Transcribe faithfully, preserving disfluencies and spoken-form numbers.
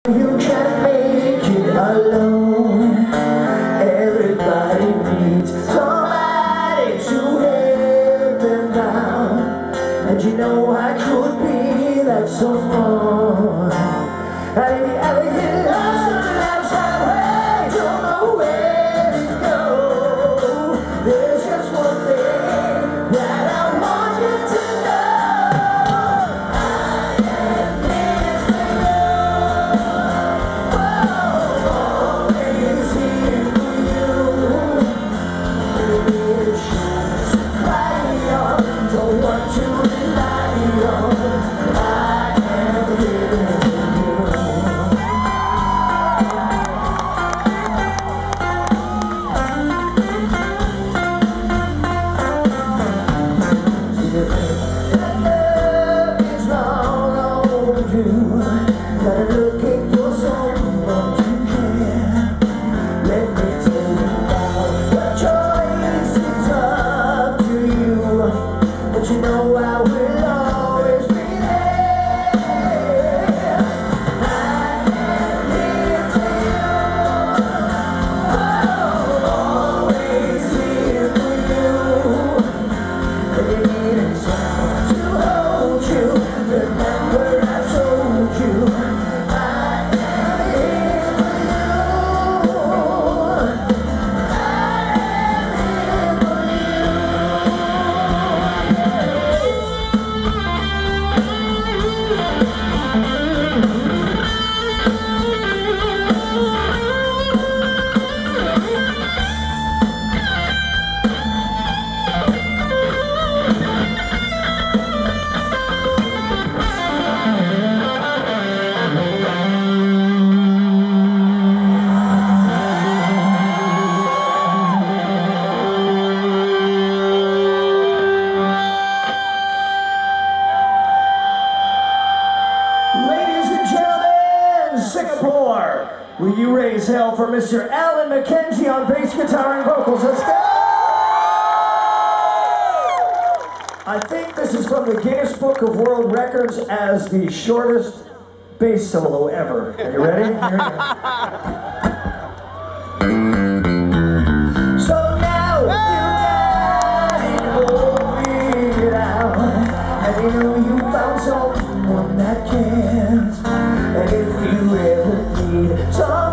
You can't make it alone. Everybody needs somebody to help them down. And you know I could be that someone. And if you ever get lost in the outside way, don't know where to go. There's just one thing that I want you to know. I am here for you. Oh, always here for you. It shows cry on, don't want to rely on. I am here for you. Gotta look at your soul, don't you care? Let me tell you about the choice is up to you. But you know I will always be there. I am here for you. Oh, always here for you. Baby, someone to hold you. Remember I told you. Singapore, will you raise hell for Mister Alan McKenzie on bass guitar and vocals? Let's go! I think this is from the Guinness Book of World Records as the shortest bass solo ever. Are you ready? Here we go. So now you got it all figured out, and you know you found someone that cares. And if you ever need some